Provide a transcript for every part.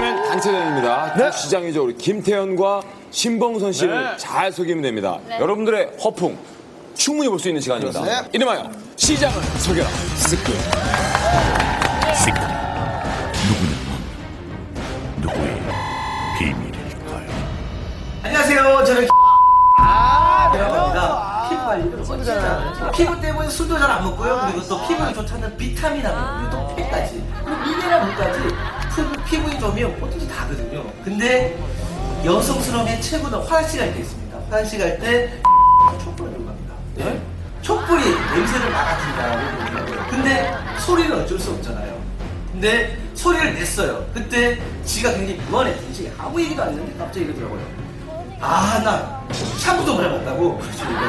이번엔 단체전입니다. 두 시장이죠. 우리 김태현과 신봉선 씨를 잘 속이면 됩니다. 여러분들의 허풍 충분히 볼 수 있는 시간입니다. 이름하여 시장을 속여라. 스크. 누구의 비밀일까요? 안녕하세요. 저는 대박입니다. 피부 관리를 멋지잖아요. 피부 때문에 술도 잘 안 먹고요. 그리고 또 피부에 좋다는 비타민하고 그리고 또 폐까지 그리고 미네랄 물까지 피부에 좋으면 뭐든지 다거든요. 근데 여성스러움의 최고는 화장실 갈 때 있습니다. 화장실 갈 때 촛불을 들고 갑니다. 네? 촛불이 냄새를 막아준다고 그러더라고요. 근데 소리는 어쩔 수 없잖아요. 근데 소리를 냈어요. 그때 지가 굉장히 무안했든지 아무 얘기도 안 했는데 갑자기 이러더라고요. 아, 나 샴푸도 못 해봤다고.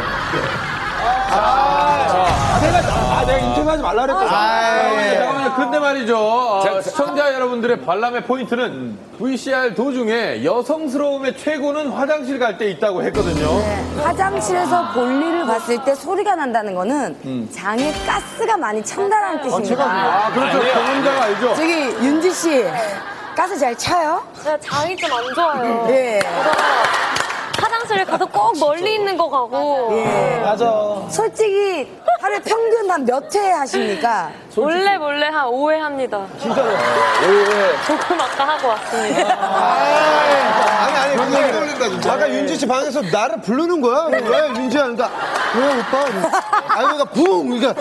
내가 인터뷰하지 말라 그랬거든. 잠깐만요. 근데 말이죠. 시청자 여러분들의 관람의 포인트는 VCR 도중에 여성스러움의 최고는 화장실 갈 때 있다고 했거든요. 화장실에서 볼일을 봤을 때 소리가 난다는 거는 장에 가스가 많이 찬다는 뜻입니다. 그렇죠. 경험자가 알죠. 저기 윤지 씨, 가스 잘 차요? 제가 장이 좀 안 좋아요. 예. 화장실에 가서 꼭 멀리 있는 거 가고. 맞아. 솔직히 하루에 평균 한 몇 회 하십니까? 몰래 한 5회 합니다. 진짜로. 조금 아까 하고 왔습니다. 아니, 그게 떨린다, 진짜. 아까 윤지 씨 방에서 나를 부르는 거야? 왜, 윤지야? 그러니까, 왜, 오빠? 아니, 그러니까, 붕! 그러니까,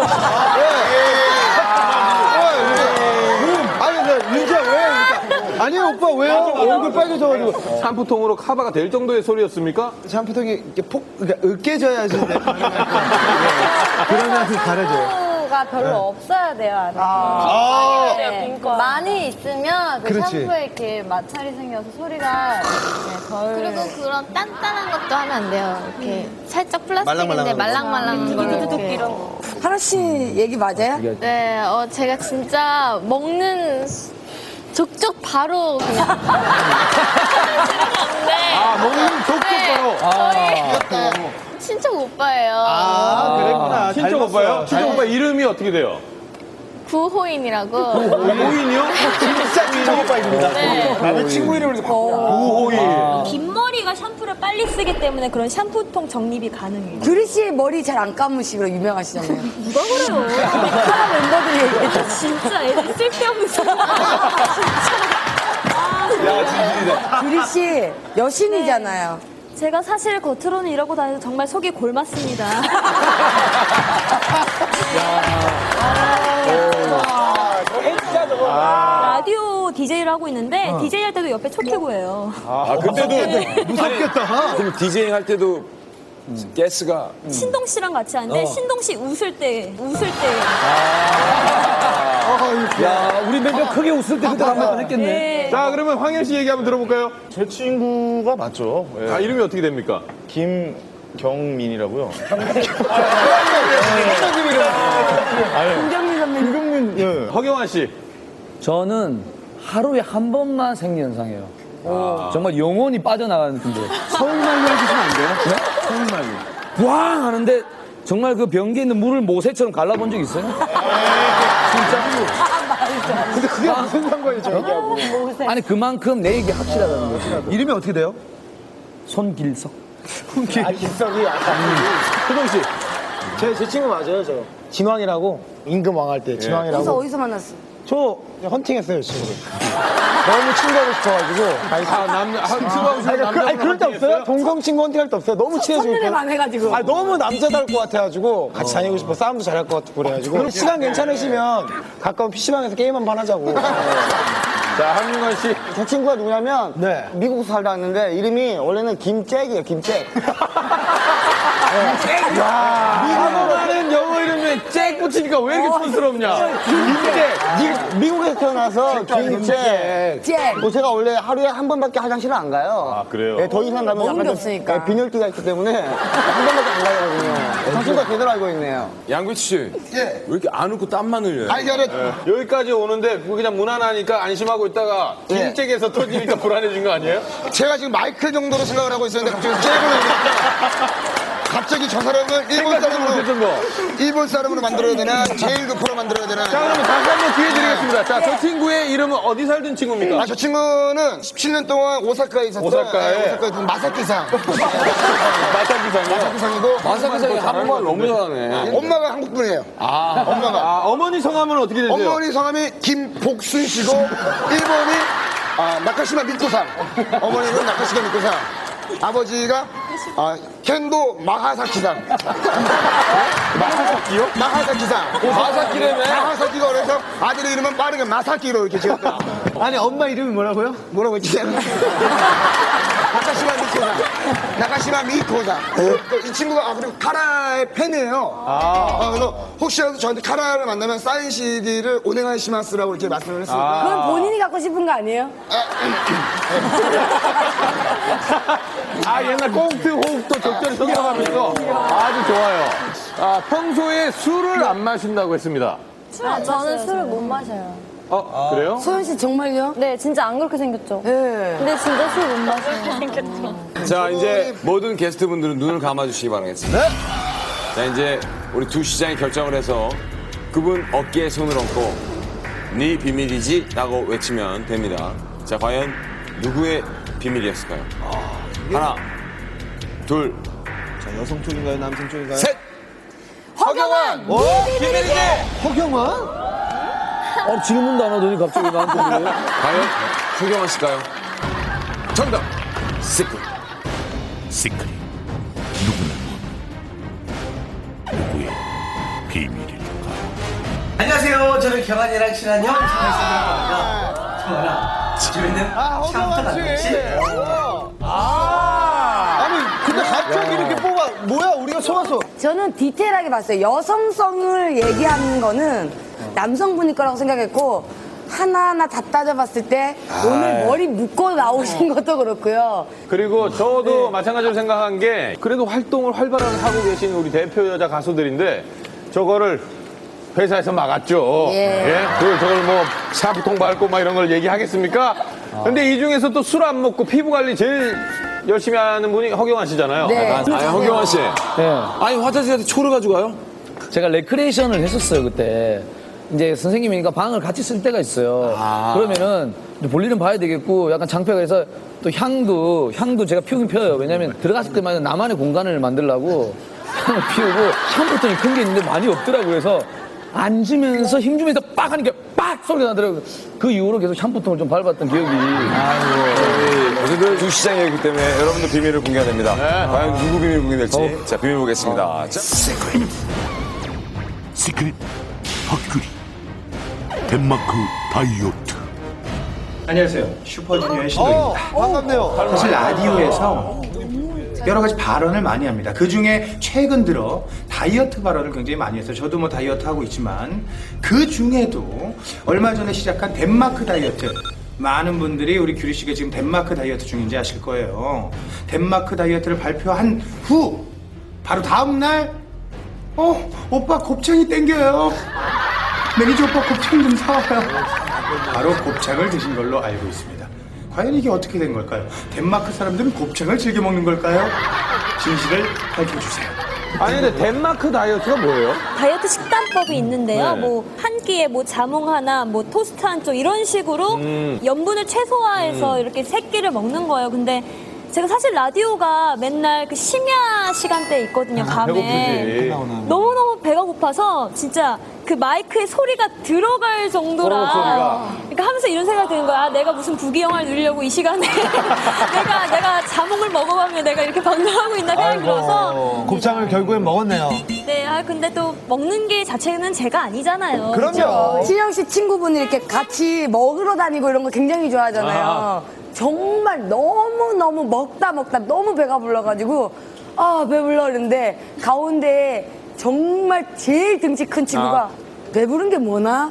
아니, 윤지야, 왜? 그러니까, 아니, 오빠, 왜요? 얼굴 빨개져가지고. 샴푸통으로 커버가 될 정도의 소리였습니까? 샴푸통이 이렇게 그러니까 으깨져야지. 그러면 가려져요. 가 별로 없어야 돼요, 안에. 네. 많이 있으면 그 그렇지. 샴푸에 이렇게 마찰이 생겨서 소리가 덜. 그리고 그런 단단한 것도 하면 안 돼요. 이렇게 살짝 플라스틱인데 말랑말랑한 걸로 이렇게. 이런 거. 하나 씨 얘기 맞아요? 네, 제가 진짜 먹는 족족 바로 그냥. 먹는 족족 바로. 친척 오빠예요. 그랬구나. 친척 오빠요? 친척 오빠 이름이 어떻게 돼요? 구호인이라고. 호인이요? 진짜 친척 오빠입니다. 네. 나는 친구 이름을 구호인. 긴 머리가 샴푸를 빨리 쓰기 때문에 그런 샴푸통 정립이 가능해요. 규리 씨 머리 잘 안 감으시기로 유명하시잖아요. 누가 그래요? 사람 멤버들이 얘기했죠. 진짜 애들 쓸데없는 소리. 규리 씨 여신이잖아요. 제가 사실 겉으로는 이러고 다녀서 정말 속이 골맞습니다. 라디오 DJ를 하고 있는데 DJ 할 때도 옆에 초캐고예요. 그때도 무섭겠다. 그럼 디제잉 할 때도 가스가 신동 씨랑 같이 하는데 신동 씨 웃을 때. 야, 우리 멤버 크게 웃을 때 그때 한번 했겠네. 네. 자, 그러면 황현 씨 얘기 한번 들어볼까요? 제 친구가 맞죠. 예. 아, 이름이 어떻게 됩니까? 김경민이라고요. 김경민 선배님. 김경민, 예. 허경환 씨. 저는 하루에 한 번만 생리현상이에요. 정말 영혼이 빠져나가는 느낌들. 서울말로 해주시면 안 돼요? 네? 서울말로. 부앙 하는데 정말 그 변기에 있는 물을 모세처럼 갈라본 적 있어요? 진짜? 근데 그게 무슨 상관이죠? 아니 그만큼 내 얘기 확실하다는 거죠. 이름이 어떻게 돼요? 손길석. 길석이 효동 씨. 제 친구 맞아요, 저. 진왕이라고. 임금 왕할 때 진왕이라고. 그래서 어디서 만났어? 저 헌팅했어요, 친구를. 너무 친구하고 싶어가지고. 친구하고 싶은 남자. 아니, 그럴 때 없어요? 동성 친구 헌팅할 때 없어요? 너무 친해지고. 첫눈에만 해가지고. 아니, 너무 남자다울 것 같아가지고. 같이 다니고 싶어. 싸움도 잘할 것 같고 그래가지고. 그럼 시간 괜찮으시면 가까운 PC방에서 게임 한번 하자고. 자, 한윤관 씨. 제 친구가 누구냐면 네. 미국에서 살다 왔는데 이름이 원래는 김잭이에요, 김잭. 미국어는 영어 이름에 잭 붙이니까 왜 이렇게 촌스럽냐? 김잭. 미국에서 태어나서 김잭. 잭. 제가 원래 하루에 한 번밖에 화장실을 안 가요. 아, 그래요? 네, 더 이상 가면 먹는 게 약간 없으니까. 네, 빈혈기가 있기 때문에 한 번밖에 안 가거든요. 저 친구가 제대로 알고 있네요. 양구치 씨. 왜 이렇게 안 웃고 땀만 흘려요? 아니, 저래. 여기까지 오는데 그냥 무난하니까 안심하고 있다가 김잭에서 터지니까 불안해진 거 아니에요? 제가 지금 마이클 정도로 생각을 하고 있었는데 갑자기 잭을 갑자기 저 사람을 일본 사람으로 만들어야 되나 제일 급으로 만들어야 되나. 자, 그러면 다시 한번 기회 드리겠습니다. 자, 저 친구의 이름은 어디 살던 친구입니까? 저 친구는 17년 동안 오사카에 있었죠. 오사카에 마사키상. 마사키상이요? 마사키상이고. 마사키상이 한국말 너무 잘하네. 엄마가 한국 분이에요. 엄마가. 어머니 성함은 어떻게 되세요? 어머니 성함이 김복순 씨고 일본이 나카시마 미코상. 어머니는 나카시마 미코상. 아버지가 켄도 마하사키상. 마하사키요? 마하사키상. 마사키라며? 마하사키가 그래서 아들 이름은 빠르게 마사키로 이렇게 지었다. 아니, 엄마 이름이 뭐라고요? 뭐라고 했지? 나카시마 미코상. 이 친구가 그리고 카라의 팬이에요. 그래서 혹시라도 저한테 카라를 만나면 사인 CD를 오네가이시마스라고 이렇게 말씀을 했습니다. 그럼 본인이 갖고 싶은 거 아니에요? 옛날 꽁트 호흡도 적절히 성공하면서 아주 좋아요. 평소에 술을 안 마신다고 했습니다. 저는 술을 못 마셔요. 그래요? 소연 씨 정말요? 네, 진짜 안 그렇게 생겼죠? 네. 근데 진짜 술 못 마셔요. 자, 이제 모든 게스트분들은 눈을 감아주시기 바라겠습니다. 자, 이제 우리 두 시장이 결정을 해서 그분 어깨에 손을 얹고 네 비밀이지? 라고 외치면 됩니다. 자, 과연 누구의 비밀이었을까요? 하나, 둘, 자, 여성 쪽인가요? 남성 쪽인가요? 셋! 허경환! 비밀이지! 허경환? 질문도 안 하더니 갑자기 나한테 그래요? 과연 허경환 씨일까요? 정답! 시크릿. 시크릿. 누구나 누구의 비밀일까요? 안녕하세요. 저는 경환이랑 친한 형 정말쌤이라고 합니다. 경환아, 집에는 샴푸가 있지? 아니, 근데 갑자기 이렇게 뽑아. 뭐야, 우리가 속았어. 저는 디테일하게 봤어요. 여성성을 얘기하는 거는 남성분일 거라고 생각했고 하나하나 다 따져봤을 때 오늘 머리 묶고 나오신 것도 그렇고요. 그리고 저도 마찬가지로 생각한 게 그래도 활동을 활발하게 하고 계신 우리 대표 여자 가수들인데 저거를 회사에서 막았죠. 저걸 뭐 샤프통 밟고 막 이런 걸 얘기하겠습니까? 근데 이 중에서 또 술 안 먹고 피부 관리 제일 열심히 하는 분이 허경환 씨잖아요. 네. 허경환 씨. 아니, 화장실한테 초를 가져가요? 제가 레크레이션을 했었어요, 그때. 이제 선생님이니까 방을 같이 쓸 때가 있어요. 그러면은 볼일은 봐야 되겠고 약간 장패가 해서 또 향도 제가 피우긴 펴요. 왜냐면 들어갔을 때마다 나만의 공간을 만들려고 향을 피우고 샴푸통이 큰 게 있는데 많이 없더라고요. 그래서 앉으면서 힘주면서 빡 하니까 빡 소리가 나더라고요. 그 이후로 계속 샴푸통을 좀 밟았던 기억이. 어쨌든 두 시장이었기 때문에 여러분들 비밀을 공개해야 됩니다. 과연 누구 비밀 공개될지. 자, 비밀 보겠습니다. 자. 시크릿 헛구리 덴마크 다이어트. 안녕하세요. 슈퍼주니어의 신동입니다. 반갑네요. 사실 라디오에서 여러 가지 발언을 많이 합니다. 그 중에 최근 들어 다이어트 발언을 굉장히 많이 했어요. 저도 뭐 다이어트 하고 있지만 그 중에도 얼마 전에 시작한 덴마크 다이어트. 많은 분들이 우리 규리 씨가 지금 덴마크 다이어트 중인지 아실 거예요. 덴마크 다이어트를 발표한 후 바로 다음 날 오빠 곱창이 땡겨요. 매니저 오빠 곱창 좀 사와요. 바로 곱창을 드신 걸로 알고 있습니다. 과연 이게 어떻게 된 걸까요? 덴마크 사람들은 곱창을 즐겨 먹는 걸까요? 진실을 밝혀주세요. 아니, 근데 덴마크 다이어트가 뭐예요? 다이어트 식단법이 있는데요. 뭐 한 끼에 뭐 자몽 하나, 뭐 토스트 한 쪽 이런 식으로 염분을 최소화해서 이렇게 세 끼를 먹는 거예요. 근데 제가 사실 라디오가 맨날 그 심야 시간대에 있거든요, 밤에. 너무너무 배가 고파서 진짜 그 마이크에 소리가 들어갈 정도라. 그러니까 하면서 이런 생각이 드는 거야. 내가 무슨 부귀영화를 누리려고 이 시간에 내가 자몽을 먹어가며 내가 이렇게 방송하고 있나 생각이 들어서. 곱창을 결국엔 먹었네요. 네, 근데 또 먹는 게 자체는 제가 아니잖아요. 그럼요. 신영 씨 친구분이 이렇게 같이 먹으러 다니고 이런 거 굉장히 좋아하잖아요. 정말 너무너무 먹다 너무 배가 불러가지고 배불러 그랬는데 가운데 정말 제일 등치 큰 친구가 배부른 게 뭐나?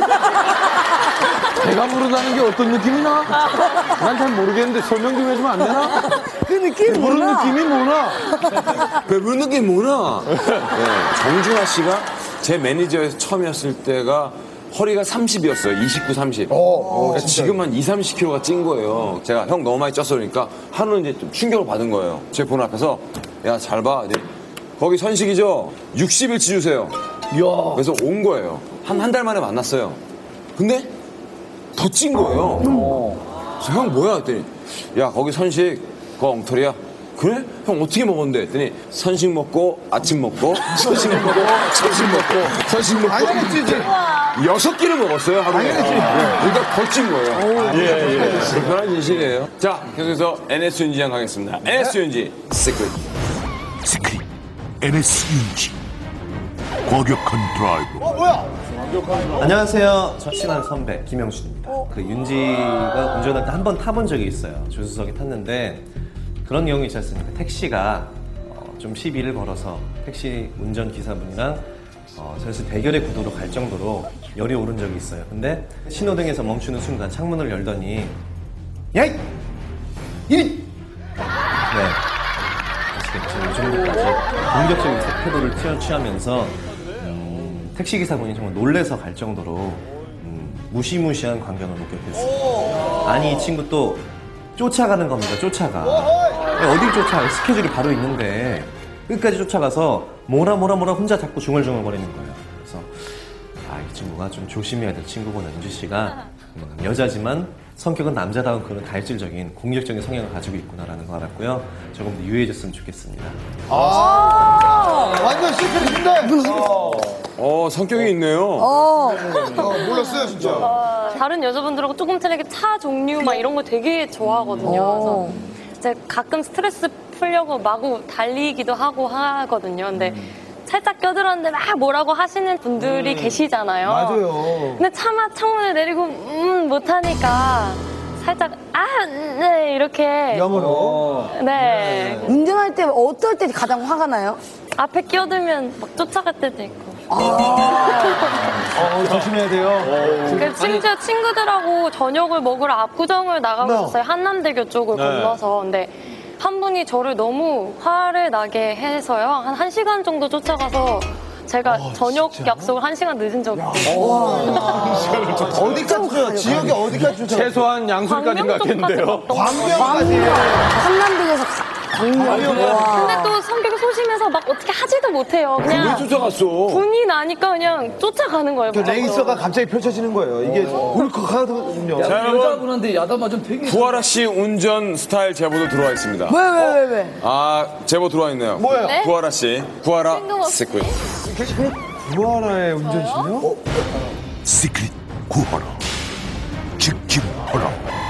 배가 부르다는 게 어떤 느낌이나? 난 잘 모르겠는데 설명 좀 해주면 안 되나? 그 느낌이 배부른 뭐나? 느낌이 뭐나? 배부른 느낌이 뭐나? 네, 정준하 씨가 제 매니저에서 처음이었을 때가 허리가 30이었어요. 29, 30. 그러니까 지금 한 20, 30kg가 찐 거예요. 제가 형 너무 많이 쪘어 그러니까 하루는 이제 좀 충격을 받은 거예요. 제 본 앞에서 야, 잘 봐. 거기 선식이죠? 60일치 주세요. 그래서 온 거예요. 한 달 만에 만났어요. 근데 더 찐 거예요. 그래서 형 뭐야? 했더니 야 거기 선식 그거 엉터리야. 그래? 형 어떻게 먹었는데? 했더니 선식 먹고 아침 먹고 선식 먹고 점심 먹고 선식 먹고 당연히 찌지. 6끼를 먹었어요 하루에. 그러니까 더 찐 거예요. 예. 불편한 진실이에요. 자 계속해서 NS 윤지 양 가겠습니다. NS 윤지 시크릿. 시크릿 NS 윤지 과격한 드라이브. 뭐야? 안녕하세요. 저 친한 선배 김영준입니다. 그 윤지가 운전할 때 한 번 타본 적이 있어요. 조수석에 탔는데 그런 경우 있지 않습니까? 택시가 좀 시비를 걸어서 택시 운전 기사분이랑 슬슬 대결의 구도로 갈 정도로 열이 오른 적이 있어요. 근데 신호등에서 멈추는 순간 창문을 열더니 야이! 이리! 네. 아시겠죠? 이 정도까지 공격적인 태도를 취하면서 택시 기사분이 정말 놀래서 갈 정도로 무시무시한 광경을 목격했어요. 아니 이 친구 또 쫓아가는 겁니다. 쫓아가. 어딜 쫓아가? 스케줄이 바로 있는데 끝까지 쫓아가서 뭐라 혼자 자꾸 중얼중얼거리는 거예요. 그래서 이 친구가 좀 조심해야 될 친구구나. 윤지 씨가 여자지만 성격은 남자다운 그런 다혈질적인 공격적인 성향을 가지고 있구나라는 걸 알았고요. 조금 더 유해졌으면 좋겠습니다. 완전 시크릿인데. 성격이 있네요. 몰랐어요 진짜. 다른 여자분들하고 조금 틀리게 차 종류 막 이런 거 되게 좋아하거든요. 그래서 이제 가끔 스트레스 풀려고 마구 달리기도 하고 하거든요. 근데 살짝 껴들었는데 막 뭐라고 하시는 분들이 계시잖아요. 맞아요. 근데 차마 창문을 내리고 못하니까 살짝 네 이렇게 영어로. 네. 운전할 때 어떨 때 가장 화가 나요? 앞에 끼어들면 막 쫓아갈 때도 있고. 조심해야 돼요. 심지어 친구들하고 저녁을 먹으러 압구정을 나가고 있었어요. 한남대교 쪽을 건너서. 근데 한 분이 저를 너무 화를 나게 해서요. 한 1시간 정도 쫓아가서 제가 저녁 약속을 1시간 늦은 적이 있어요. 어디까지 쫓아요? 지역이 어디까지 쫓아요? 최소한 양수까지는 갔겠는데요. 광명까지. 한남동에서 광명. 근데 또 성격이 소심해서 막 어떻게 하지도 못해요. 그냥 왜 쫓아갔어? 분이 나니까 그냥 쫓아가는 거예요. 그 레이서가 갑자기 펼쳐지는 거예요. 이게 울컥하거든요. 자, 여러분. 여자분한테 야단맞으면 되게. 구하라 씨 운전 스타일 제보도 들어와 있습니다. 왜? 제보 들어와 있네요. 뭐예요? 네? 구하라 씨. 구하라 시크릿. 구하라의 운전신이요? 시크릿 구하라 직진하라.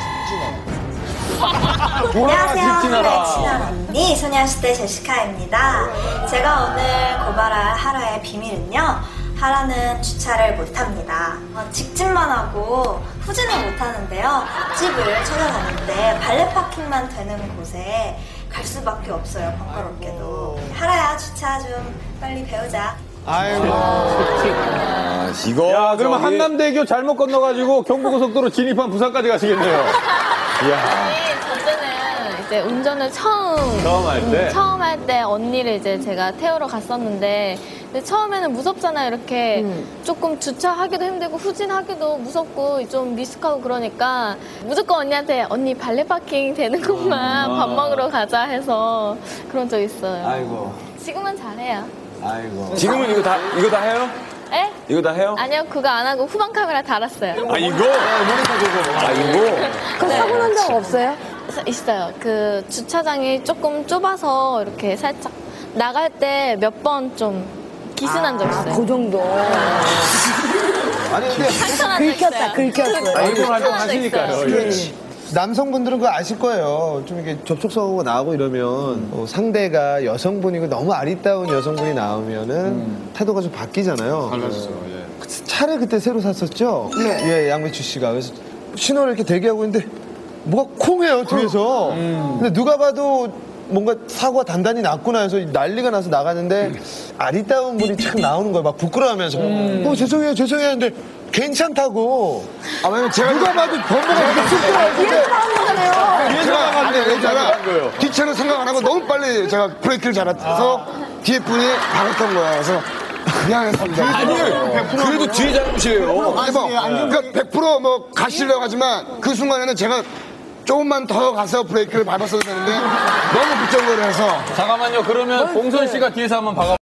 안녕하세요. 친한 언니 소녀시대 제시카입니다. 제가 오늘 고발할 하라의 비밀은요. 하라는 주차를 못합니다. 직진만 하고 후진을 못하는데요. 집을 찾아다니는데 발레 파킹만 되는 곳에 갈 수밖에 없어요. 번거롭게도. 하라야 주차 좀 빨리 배우자. 아이고. 이거. 야, 그러면 한남대교 잘못 건너가지고 경부고속도로 진입한 부산까지 가시겠네요. 이야. 저 때는 이제 운전을 처음 할 때 언니를 이제 제가 태우러 갔었는데 근데 처음에는 무섭잖아요. 이렇게 조금 주차하기도 힘들고 후진하기도 무섭고 좀 미숙하고 그러니까 무조건 언니한테 언니 발레 파킹 되는 곳만 밥 먹으러 가자 해서 그런 적 있어요. 아이고. 지금은 잘해요. 아이고. 지금은 이거 다 해요? 에? 이거 다 해요? 아니요, 그거 안 하고 후방 카메라 달았어요. 이거? 이거? 그 사고 난 적 없어요? 있어요. 그 주차장이 조금 좁아서 이렇게 살짝 나갈 때 몇 번 좀 기스난 적 있어요. 그 정도. 아니 근데 긁혔어. 방송 활동하시니까요. 남성분들은 그거 아실 거예요. 좀 이렇게 접촉사고가 나고 이러면 상대가 여성분이고 너무 아리따운 여성분이 나오면은 태도가 좀 바뀌잖아요. 달라졌어. 차를 그때 새로 샀었죠? 예, 양배추 씨가. 그래서 신호를 이렇게 대기하고 있는데 뭐가 콩해요, 뒤에서. 근데 누가 봐도 뭔가 사고가 단단히 났구나 해서 난리가 나서 나가는데 아리따운 분이 참 나오는 거예요. 막 부끄러워하면서. 죄송해요 하는데 괜찮다고. 왜냐면 제가 누가 봐도 범퍼가 이렇게 쑥 들어왔는데. 제가 뒷차는 생각 안 하고 너무 빨리 제가 브레이크를 잡아서 뒤에 분이 박았던 거야. 그래서 미안했습니다. 그래도 뒤에 잘못이에요. 아니 그러니까 100% 뭐 가시려고 하지만 그 순간에는 제가 조금만 더 가서 브레이크를 밟았어도 되는데 너무 급정거를 해서 잠깐만요. 그러면 봉선 씨가 뒤에서 한번 박아.